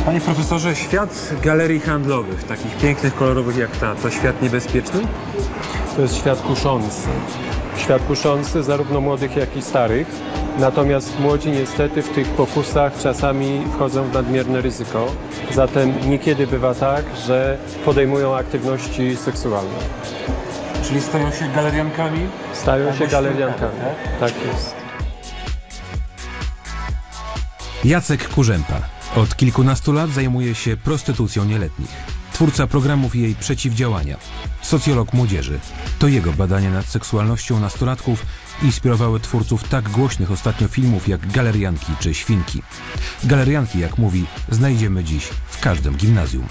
Panie profesorze, świat galerii handlowych, takich pięknych, kolorowych jak ta, to świat niebezpieczny? To jest świat kuszący. Świat kuszący zarówno młodych, jak i starych. Natomiast młodzi niestety w tych pokusach czasami wchodzą w nadmierne ryzyko. Zatem niekiedy bywa tak, że podejmują aktywności seksualne. Czyli stają się galeriankami? Stają się galeriankami. Tak jest. Jacek Kurzępa od kilkunastu lat zajmuje się prostytucją nieletnich. Twórca programów jej przeciwdziałania. Socjolog młodzieży. To jego badania nad seksualnością nastolatków inspirowały twórców tak głośnych ostatnio filmów jak Galerianki czy Świnki. Galerianki, jak mówi, znajdziemy dziś w każdym gimnazjum.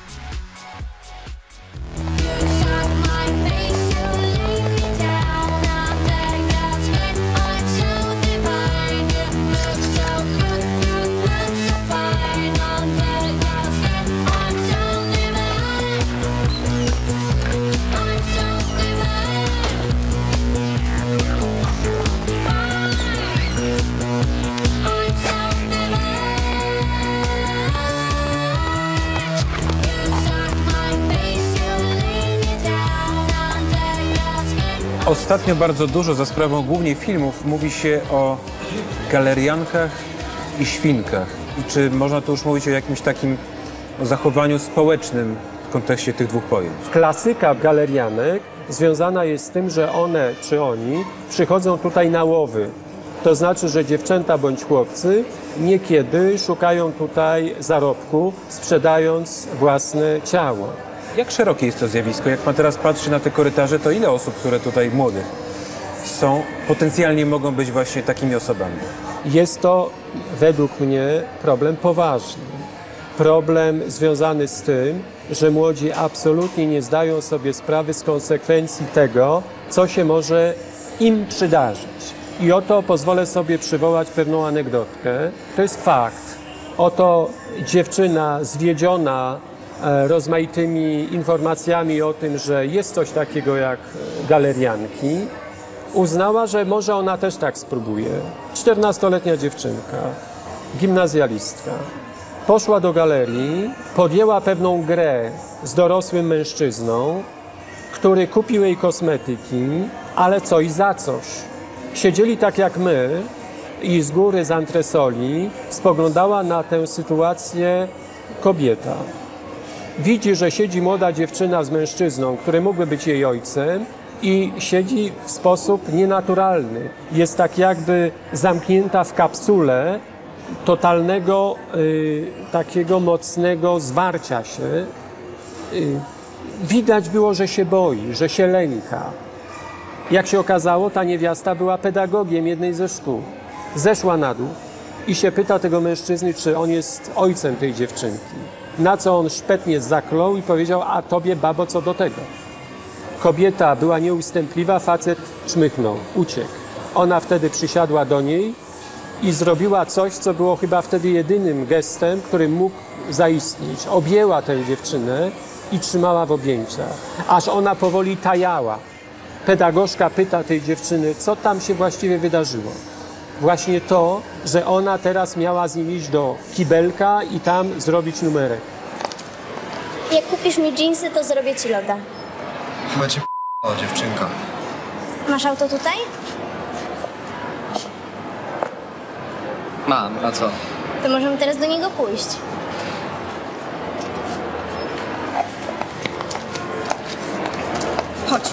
Ostatnio bardzo dużo, za sprawą głównie filmów, mówi się o galeriankach i świnkach. I czy można tu już mówić o jakimś takim zachowaniu społecznym w kontekście tych dwóch pojęć? Klasyka galerianek związana jest z tym, że one czy oni przychodzą tutaj na łowy. To znaczy, że dziewczęta bądź chłopcy niekiedy szukają tutaj zarobku, sprzedając własne ciało. Jak szerokie jest to zjawisko? Jak pan teraz patrzy na te korytarze, to ile osób, które tutaj młodych są, potencjalnie mogą być właśnie takimi osobami? Jest to według mnie problem poważny. Problem związany z tym, że młodzi absolutnie nie zdają sobie sprawy z konsekwencji tego, co się może im przydarzyć. I oto pozwolę sobie przywołać pewną anegdotkę. To jest fakt. Oto dziewczyna zwiedziona rozmaitymi informacjami o tym, że jest coś takiego jak galerianki, uznała, że może ona też tak spróbuje. 14-letnia dziewczynka, gimnazjalistka, poszła do galerii, podjęła pewną grę z dorosłym mężczyzną, który kupił jej kosmetyki, ale coś za coś. Siedzieli tak jak my i z góry, z antresoli spoglądała na tę sytuację kobieta. Widzi, że siedzi młoda dziewczyna z mężczyzną, który mógłby być jej ojcem i siedzi w sposób nienaturalny. Jest tak jakby zamknięta w kapsule totalnego, takiego mocnego zwarcia się. Widać było, że się boi, że się lęka. Jak się okazało, ta niewiasta była pedagogiem jednej ze szkół. Zeszła na dół i się pyta tego mężczyzny, czy on jest ojcem tej dziewczynki. Na co on szpetnie zaklął i powiedział: a tobie, babo, co do tego? Kobieta była nieustępliwa, facet czmychnął, uciekł. Ona wtedy przysiadła do niej i zrobiła coś, co było chyba wtedy jedynym gestem, który mógł zaistnieć. Objęła tę dziewczynę i trzymała w objęciach, aż ona powoli tajała. Pedagogzka pyta tej dziewczyny, co tam się właściwie wydarzyło. Właśnie to, że ona teraz miała z nim iść do kibelka i tam zrobić numerek. Jak kupisz mi dżinsy, to zrobię ci loda. Chyba cię p***ała, dziewczynka. Masz auto tutaj? Mam, a co? To możemy teraz do niego pójść. Chodź.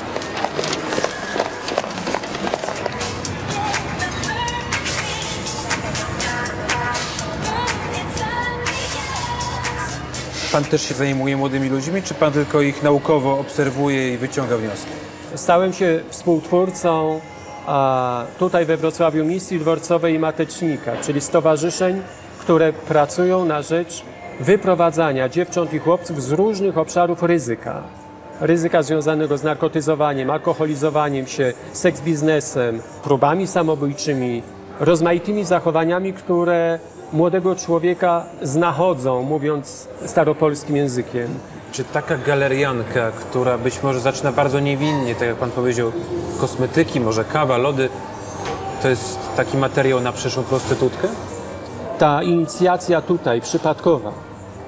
Pan też się zajmuje młodymi ludźmi, czy pan tylko ich naukowo obserwuje i wyciąga wnioski? Stałem się współtwórcą tutaj we Wrocławiu Misji Dworcowej i Matecznika, czyli stowarzyszeń, które pracują na rzecz wyprowadzania dziewcząt i chłopców z różnych obszarów ryzyka. Ryzyka związanego z narkotyzowaniem, alkoholizowaniem się, seks biznesem, próbami samobójczymi, rozmaitymi zachowaniami, które młodego człowieka znachodzą, mówiąc staropolskim językiem. Czy taka galerianka, która być może zaczyna bardzo niewinnie, tak jak pan powiedział, kosmetyki, może kawa, lody, to jest taki materiał na przyszłą prostytutkę? Ta inicjacja tutaj, przypadkowa,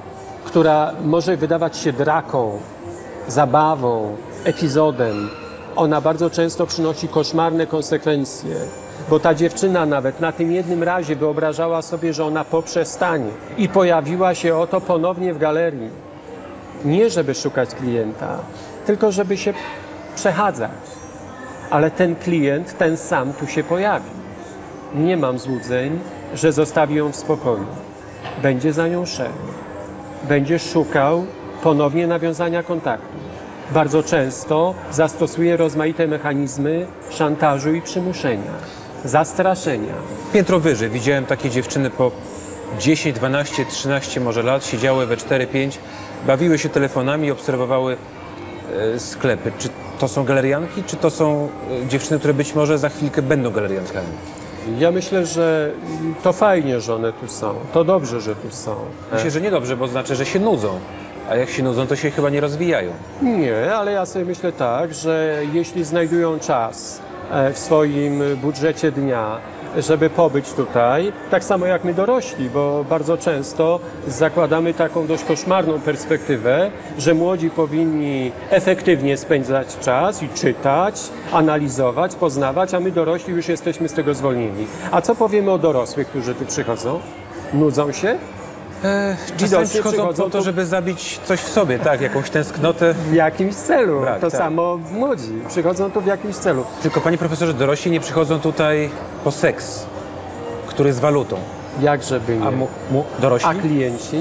która może wydawać się draką, zabawą, epizodem, ona bardzo często przynosi koszmarne konsekwencje, bo ta dziewczyna nawet na tym jednym razie wyobrażała sobie, że ona poprzestanie i pojawiła się oto ponownie w galerii. Nie żeby szukać klienta, tylko żeby się przechadzać. Ale ten klient, ten sam tu się pojawi. Nie mam złudzeń, że zostawi ją w spokoju. Będzie za nią szedł. Będzie szukał ponownie nawiązania kontaktu. Bardzo często zastosuje rozmaite mechanizmy szantażu i przymuszenia, zastraszenia. Piętro wyżej widziałem takie dziewczyny po 10, 12, 13 może lat, siedziały we 4-5, bawiły się telefonami i obserwowały sklepy. Czy to są galerianki, czy to są dziewczyny, które być może za chwilkę będą galeriankami? Ja myślę, że to fajnie, że one tu są. To dobrze, że tu są. Myślę, że niedobrze, bo znaczy, że się nudzą. A jak się nudzą, to się chyba nie rozwijają. Nie, ale ja sobie myślę tak, że jeśli znajdują czas w swoim budżecie dnia, żeby pobyć tutaj, tak samo jak my dorośli, bo bardzo często zakładamy taką dość koszmarną perspektywę, że młodzi powinni efektywnie spędzać czas i czytać, analizować, poznawać, a my dorośli już jesteśmy z tego zwolnieni. A co powiemy o dorosłych, którzy tu przychodzą? Nudzą się? Czasami przychodzą po to, żeby zabić coś w sobie, tak, jakąś tęsknotę. W jakimś celu. Tak, to tak. samo młodzi. Przychodzą tu w jakimś celu. Tylko, panie profesorze, dorośli nie przychodzą tutaj po seks, który jest walutą. Jak żeby nie. A dorośli? A klienci?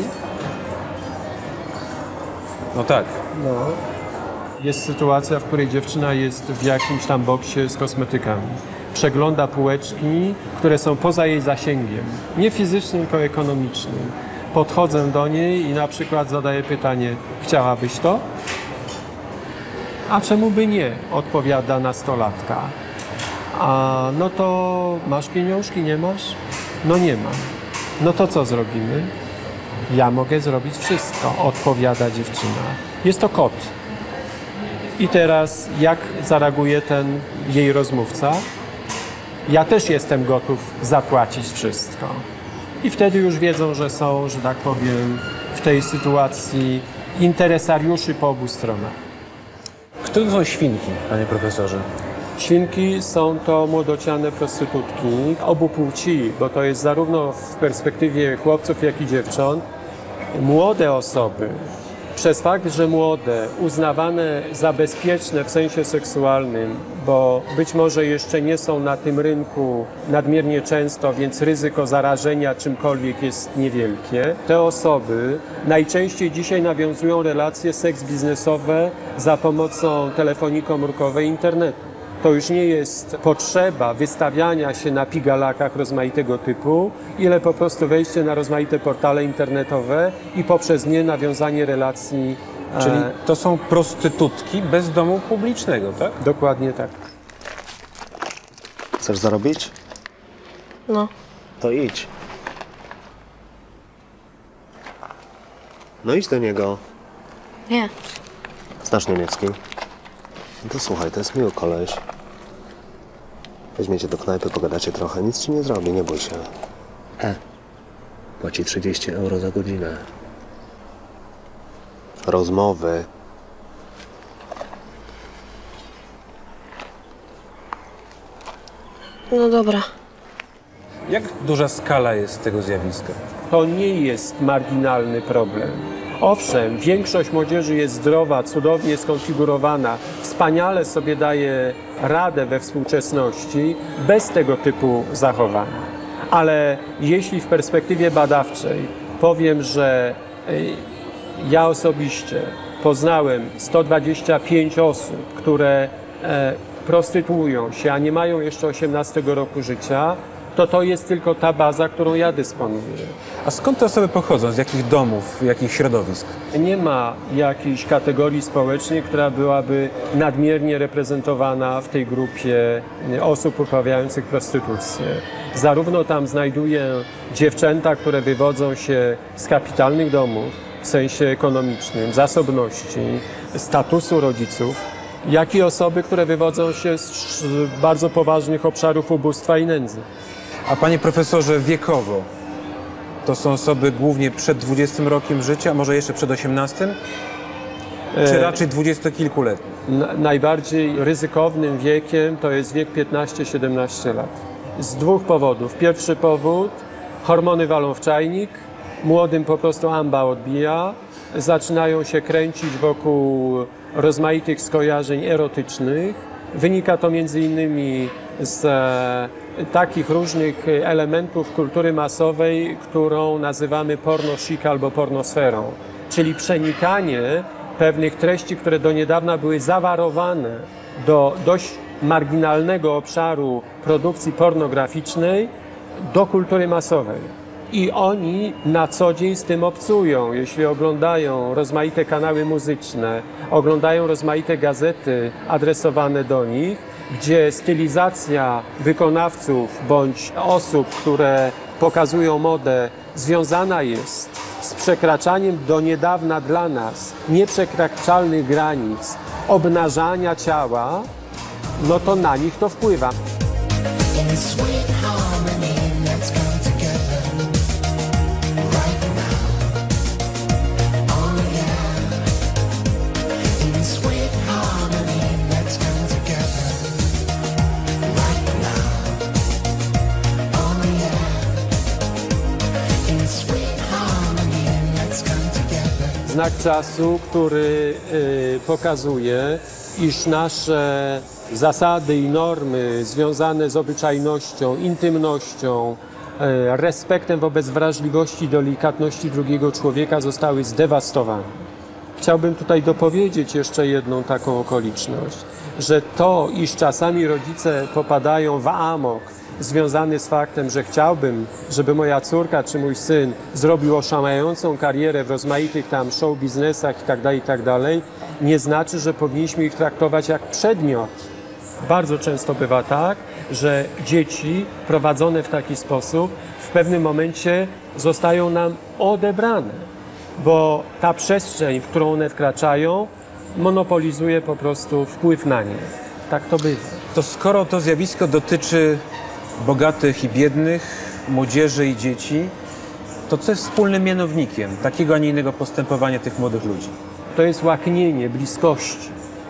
No tak. No. Jest sytuacja, w której dziewczyna jest w jakimś tam boksie z kosmetykami. Przegląda półeczki, które są poza jej zasięgiem. Nie fizycznym, tylko ekonomicznym. Podchodzę do niej i na przykład zadaję pytanie: chciałabyś to? A czemu by nie? Odpowiada nastolatka. A no to masz pieniążki, nie masz? No nie mam. No to co zrobimy? Ja mogę zrobić wszystko, odpowiada dziewczyna. Jest to kot. I teraz jak zareaguje ten jej rozmówca? Ja też jestem gotów zapłacić wszystko. I wtedy już wiedzą, że są, że tak powiem, w tej sytuacji interesariuszy po obu stronach. Kto to są świnki, panie profesorze? Świnki są to młodociane prostytutki obu płci, bo to jest zarówno w perspektywie chłopców, jak i dziewcząt. Młode osoby, przez fakt, że młode, uznawane za bezpieczne w sensie seksualnym, bo być może jeszcze nie są na tym rynku nadmiernie często, więc ryzyko zarażenia czymkolwiek jest niewielkie. Te osoby najczęściej dzisiaj nawiązują relacje seks biznesowe za pomocą telefonii komórkowej i internetu. To już nie jest potrzeba wystawiania się na pigalakach rozmaitego typu, ile po prostu wejście na rozmaite portale internetowe i poprzez nie nawiązanie relacji. Czyli to są prostytutki bez domu publicznego, tak? Dokładnie tak. Chcesz zarobić? No. To idź. No idź do niego. Nie. Znasz niemiecki? No to słuchaj, to jest miły koleś. Weźmiecie do knajpy, pogadacie trochę. Nic ci nie zrobi, nie bój się. Płaci 30 euro za godzinę. Rozmowy. No dobra. Jak duża skala jest tego zjawiska? To nie jest marginalny problem. Owszem, większość młodzieży jest zdrowa, cudownie skonfigurowana, wspaniale sobie daje radę we współczesności bez tego typu zachowania. Ale jeśli w perspektywie badawczej powiem, że ja osobiście poznałem 125 osób, które prostytuują się, a nie mają jeszcze 18 roku życia, to jest tylko ta baza, którą ja dysponuję. A skąd te osoby pochodzą? Z jakich domów, jakich środowisk? Nie ma jakiejś kategorii społecznej, która byłaby nadmiernie reprezentowana w tej grupie osób uprawiających prostytucję. Zarówno tam znajduję dziewczęta, które wywodzą się z kapitalnych domów, w sensie ekonomicznym, zasobności, statusu rodziców, jak i osoby, które wywodzą się z bardzo poważnych obszarów ubóstwa i nędzy. A panie profesorze, wiekowo, To są osoby głównie przed 20 rokiem życia, może jeszcze przed 18? Czy raczej dwudziestokilkuletni? Najbardziej ryzykownym wiekiem to jest wiek 15-17 lat. Z dwóch powodów. Pierwszy powód, hormony walą w czajnik, młodym po prostu amba odbija, zaczynają się kręcić wokół rozmaitych skojarzeń erotycznych. Wynika to między innymi z takich różnych elementów kultury masowej, którą nazywamy porno chic albo pornosferą, czyli przenikanie pewnych treści, które do niedawna były zawarowane do dość marginalnego obszaru produkcji pornograficznej do kultury masowej. I oni na co dzień z tym obcują. Jeśli oglądają rozmaite kanały muzyczne, oglądają rozmaite gazety adresowane do nich, gdzie stylizacja wykonawców bądź osób, które pokazują modę, związana jest z przekraczaniem do niedawna dla nas nieprzekraczalnych granic obnażania ciała, no to na nich to wpływa. Znak czasu, który pokazuje, iż nasze zasady i normy związane z obyczajnością, intymnością, respektem wobec wrażliwości i delikatności drugiego człowieka zostały zdewastowane. Chciałbym tutaj dopowiedzieć jeszcze jedną taką okoliczność, że to, iż czasami rodzice popadają w amok związany z faktem, że chciałbym, żeby moja córka czy mój syn zrobił oszałamiającą karierę w rozmaitych tam show biznesach itd., nie znaczy, że powinniśmy ich traktować jak przedmiot. Bardzo często bywa tak, że dzieci prowadzone w taki sposób w pewnym momencie zostają nam odebrane, bo ta przestrzeń, w którą one wkraczają, monopolizuje po prostu wpływ na nie. Tak to bywa. To skoro to zjawisko dotyczy bogatych i biednych, młodzieży i dzieci, to co jest wspólnym mianownikiem takiego, a nie innego postępowania tych młodych ludzi? To jest łaknienie bliskości.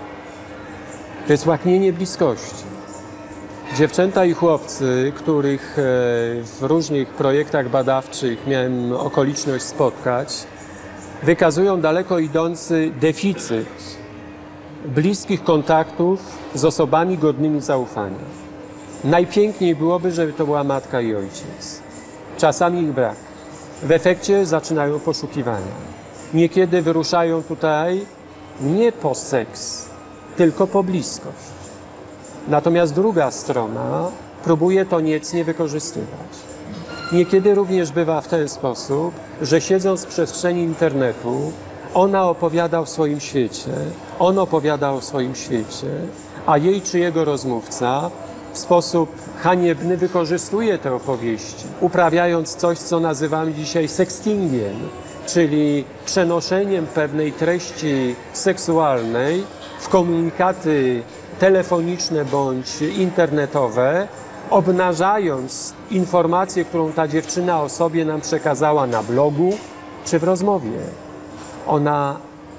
To jest łaknienie bliskości. Dziewczęta i chłopcy, których w różnych projektach badawczych miałem okoliczność spotkać, wykazują daleko idący deficyt bliskich kontaktów z osobami godnymi zaufania. Najpiękniej byłoby, żeby to była matka i ojciec. Czasami ich brak. W efekcie zaczynają poszukiwania. Niekiedy wyruszają tutaj nie po seks, tylko po bliskość. Natomiast druga strona próbuje to niecnie wykorzystywać. Niekiedy również bywa w ten sposób, że siedząc w przestrzeni internetu, ona opowiada o swoim świecie, on opowiada o swoim świecie, a jej czy jego rozmówca w sposób haniebny wykorzystuje te opowieści, uprawiając coś, co nazywamy dzisiaj sextingiem, czyli przenoszeniem pewnej treści seksualnej w komunikaty telefoniczne bądź internetowe, obnażając informację, którą ta dziewczyna o sobie nam przekazała na blogu czy w rozmowie. Ona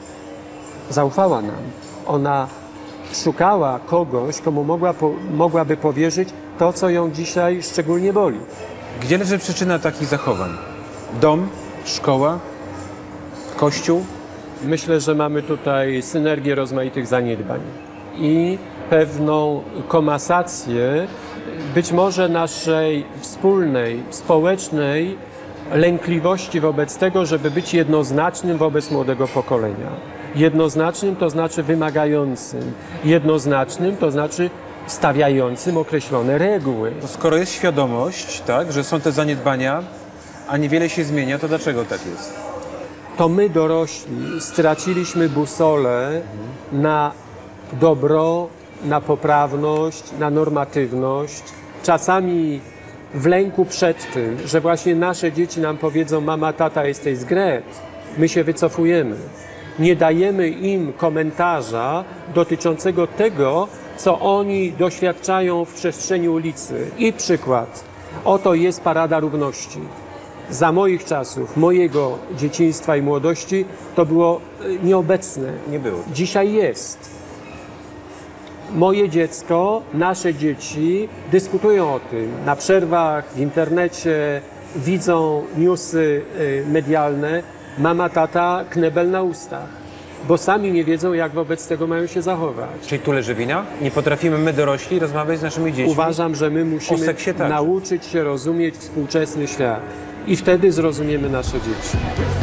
zaufała nam. Ona szukała kogoś, komu mogłaby powierzyć to, co ją dzisiaj szczególnie boli. Gdzie leży przyczyna takich zachowań? Dom, szkoła, kościół? Myślę, że mamy tutaj synergię rozmaitych zaniedbań i pewną komasację być może naszej wspólnej, społecznej lękliwości wobec tego, żeby być jednoznacznym wobec młodego pokolenia. Jednoznacznym to znaczy wymagającym, jednoznacznym to znaczy stawiającym określone reguły. To skoro jest świadomość, tak, że są te zaniedbania, a niewiele się zmienia, to dlaczego tak jest? To my dorośli straciliśmy busolę na dobro, na poprawność, na normatywność. Czasami w lęku przed tym, że właśnie nasze dzieci nam powiedzą: mama, tata, jesteś zgret, my się wycofujemy. Nie dajemy im komentarza dotyczącego tego, co oni doświadczają w przestrzeni ulicy. I przykład. Oto jest Parada Równości. za moich czasów, mojego dzieciństwa i młodości, to było nieobecne. Nie było. Dzisiaj jest. Moje dziecko, nasze dzieci dyskutują o tym na przerwach, w internecie, widzą newsy medialne, mama, tata, knebel na ustach, bo sami nie wiedzą, jak wobec tego mają się zachować. Czyli tu leży wina? Nie potrafimy my dorośli rozmawiać z naszymi dziećmi? Uważam, że my O musimy seksie także. nauczyć się rozumieć współczesny świat i wtedy zrozumiemy nasze dzieci.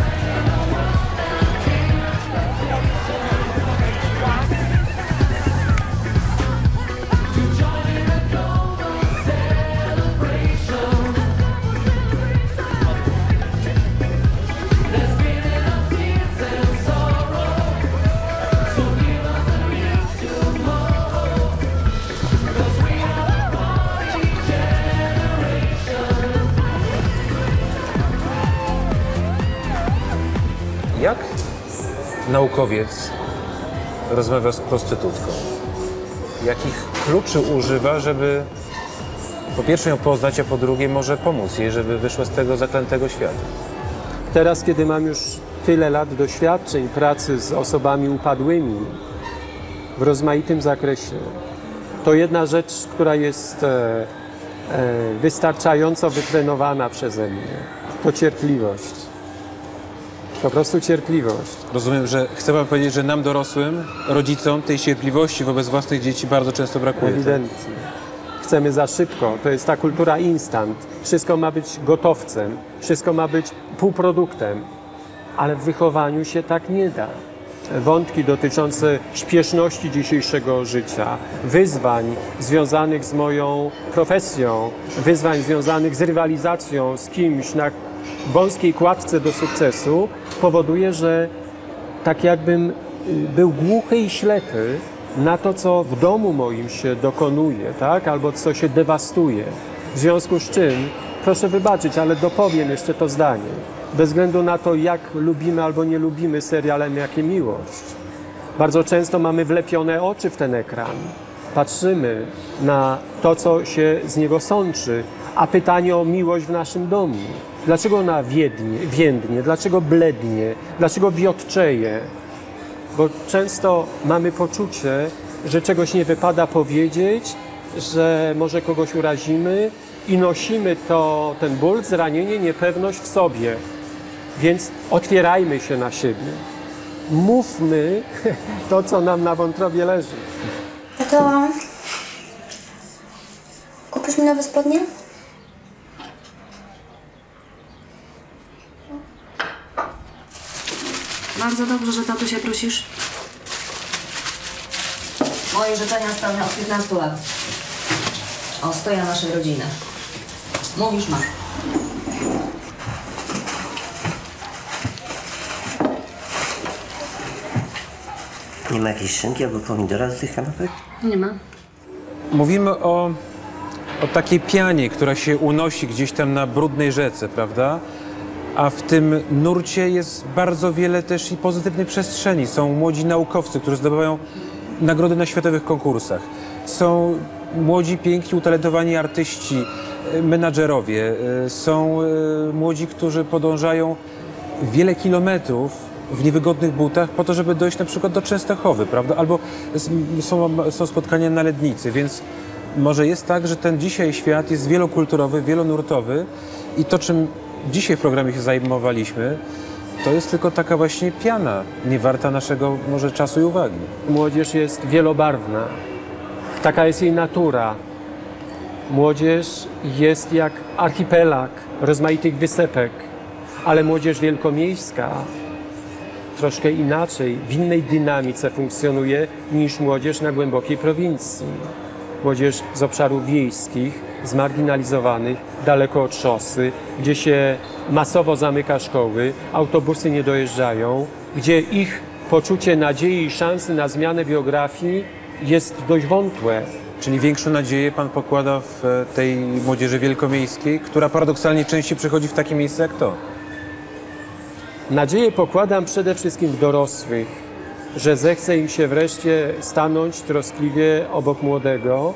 Jak naukowiec rozmawia z prostytutką? Jakich kluczy używa, żeby po pierwsze ją poznać, a po drugie może pomóc jej, żeby wyszła z tego zaklętego świata? Teraz, kiedy mam już tyle lat doświadczeń pracy z osobami upadłymi w rozmaitym zakresie, to jedna rzecz, która jest wystarczająco wytrenowana przeze mnie, to cierpliwość. Po prostu cierpliwość. Rozumiem, że chce pan powiedzieć, że nam dorosłym, rodzicom tej cierpliwości wobec własnych dzieci bardzo często brakuje. Ewidentnie. Chcemy za szybko. To jest ta kultura instant. Wszystko ma być gotowcem, wszystko ma być półproduktem, ale w wychowaniu się tak nie da. Wątki dotyczące śpieszności dzisiejszego życia, wyzwań związanych z moją profesją, wyzwań związanych z rywalizacją z kimś na wąskiej kładce do sukcesu, powoduje, że tak jakbym był głuchy i ślepy na to, co w domu moim się dokonuje, tak? Albo co się dewastuje. W związku z czym, proszę wybaczyć, ale dopowiem jeszcze to zdanie. Bez względu na to, jak lubimy albo nie lubimy serialem Jakie Miłość. Bardzo często mamy wlepione oczy w ten ekran. Patrzymy na to, co się z niego sączy, a pytanie o miłość w naszym domu. Dlaczego ona więdnie? Dlaczego blednie? Dlaczego wiotczeje? Bo często mamy poczucie, że czegoś nie wypada powiedzieć, że może kogoś urazimy i nosimy ten ból, zranienie, niepewność w sobie. Więc otwierajmy się na siebie. Mówmy to, co nam na wątrobie leży. Tato, kupisz mi nowe spodnie? Bardzo dobrze, że tatusia prosisz. Moje życzenia spełnia od 15 lat. Ostoja naszej rodziny. Mówisz, ma. Nie ma jakiejś szynki albo pomidora do tych kanapek? Nie ma. Mówimy o takiej pianie, która się unosi gdzieś tam na brudnej rzece, prawda? A w tym nurcie jest bardzo wiele też i pozytywnej przestrzeni. Są młodzi naukowcy, którzy zdobywają nagrody na światowych konkursach. Są młodzi, piękni, utalentowani artyści, menadżerowie. Są młodzi, którzy podążają wiele kilometrów w niewygodnych butach po to, żeby dojść na przykład do Częstochowy, prawda? Albo są spotkania na Lednicy, więc może jest tak, że ten dzisiaj świat jest wielokulturowy, wielonurtowy i to, czym dzisiaj w programie się zajmowaliśmy, to jest tylko taka właśnie piana, nie warta naszego może czasu i uwagi. Młodzież jest wielobarwna. Taka jest jej natura. Młodzież jest jak archipelag rozmaitych wysepek, ale młodzież wielkomiejska troszkę inaczej, w innej dynamice funkcjonuje niż młodzież na głębokiej prowincji. Młodzież z obszarów wiejskich, zmarginalizowanych, daleko od szosy, gdzie się masowo zamyka szkoły, autobusy nie dojeżdżają, gdzie ich poczucie nadziei i szansy na zmianę biografii jest dość wątłe. Czyli większą nadzieję pan pokłada w tej młodzieży wielkomiejskiej, która paradoksalnie częściej przychodzi w takie miejsce jak to. Nadzieję pokładam przede wszystkim w dorosłych, że zechce im się wreszcie stanąć troskliwie obok młodego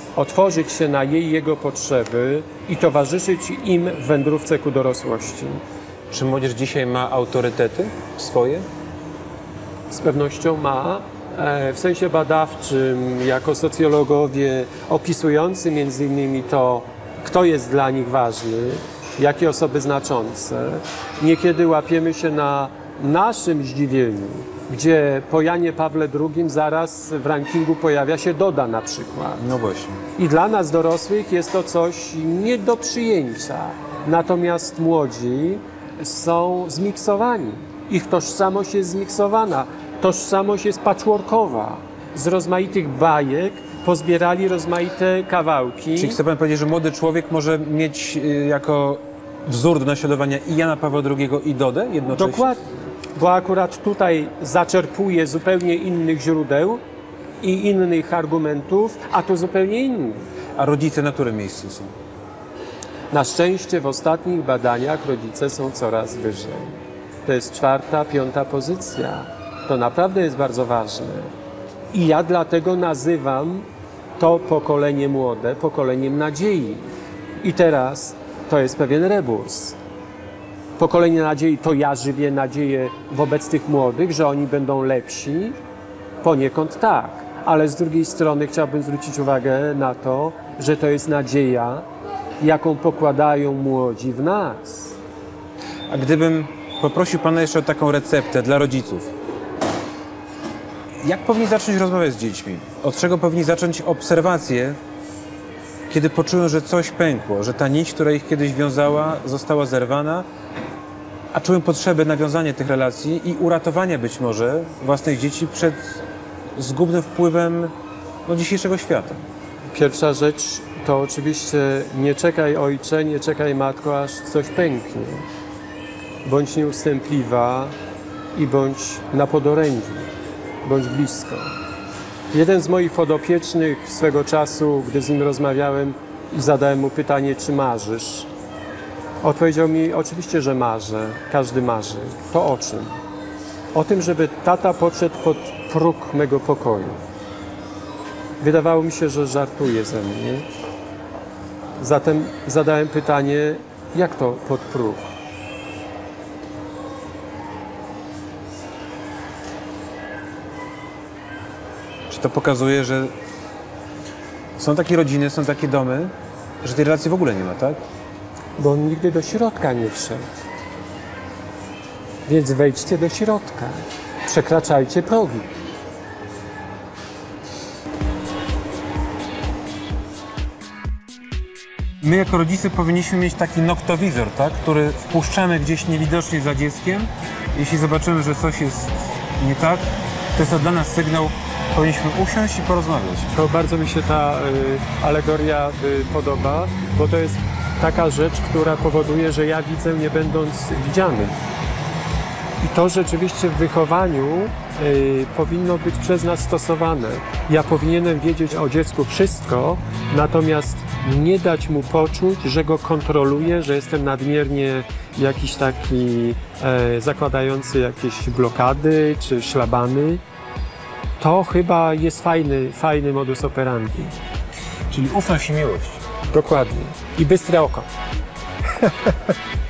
otworzyć się na jego potrzeby i towarzyszyć im w wędrówce ku dorosłości. Czy młodzież dzisiaj ma autorytety swoje? Z pewnością ma. W sensie badawczym, jako socjologowie opisujący między innymi to, kto jest dla nich ważny, jakie osoby znaczące, niekiedy łapiemy się na naszym zdziwieniu, gdzie po Janie Pawle II zaraz w rankingu pojawia się Doda na przykład. No właśnie. I dla nas dorosłych jest to coś nie do przyjęcia. Natomiast młodzi są zmiksowani. Ich tożsamość jest zmiksowana. Tożsamość jest patchworkowa. Z rozmaitych bajek pozbierali rozmaite kawałki. Czyli chce pan powiedzieć, że młody człowiek może mieć jako wzór do naśladowania i Jana Pawła II i Dodę jednocześnie? Dokładnie. Bo akurat tutaj zaczerpuje zupełnie innych źródeł i innych argumentów, a tu zupełnie innych. A rodzice na którym miejscu są? Na szczęście w ostatnich badaniach rodzice są coraz wyżej. To jest 4., 5. pozycja. To naprawdę jest bardzo ważne. I ja dlatego nazywam to pokolenie młode pokoleniem nadziei. I teraz to jest pewien rebus. Pokolenie nadziei to ja żywię nadzieję wobec tych młodych, że oni będą lepsi. Poniekąd tak. Ale z drugiej strony chciałbym zwrócić uwagę na to, że to jest nadzieja, jaką pokładają młodzi w nas. A gdybym poprosił pana jeszcze o taką receptę dla rodziców. Jak powinni zacząć rozmawiać z dziećmi? Od czego powinni zacząć obserwacje, kiedy poczują, że coś pękło, że ta nić, która ich kiedyś wiązała, została zerwana, a czują potrzebę nawiązania tych relacji i uratowania być może własnych dzieci przed zgubnym wpływem dzisiejszego świata? Pierwsza rzecz to oczywiście nie czekaj ojcze, nie czekaj matko, aż coś pęknie. Bądź nieustępliwa i bądź na podorędziu, bądź blisko. Jeden z moich podopiecznych swego czasu, gdy z nim rozmawiałem i zadałem mu pytanie, czy marzysz, odpowiedział mi, oczywiście, że marzę, każdy marzy. To o czym? O tym, żeby tata podszedł pod próg mego pokoju. Wydawało mi się, że żartuje ze mnie. Zatem zadałem pytanie, jak to pod próg? Czy to pokazuje, że są takie rodziny, są takie domy, że tej relacji w ogóle nie ma, tak? Bo on nigdy do środka nie wszedł. Więc wejdźcie do środka. Przekraczajcie progi. My jako rodzice powinniśmy mieć taki noktowizor, tak? Który wpuszczamy gdzieś niewidocznie za dzieckiem. Jeśli zobaczymy, że coś jest nie tak, to jest to dla nas sygnał, powinniśmy usiąść i porozmawiać. To bardzo mi się ta alegoria podoba, bo to jest taka rzecz, która powoduje, że ja widzę, nie będąc widziany. I to rzeczywiście w wychowaniu powinno być przez nas stosowane. Ja powinienem wiedzieć o dziecku wszystko, natomiast nie dać mu poczuć, że go kontroluję, że jestem nadmiernie jakiś taki zakładający jakieś blokady czy szlabany. To chyba jest fajny modus operandi. Czyli ufność i miłość. Dokładnie. I bystre oko.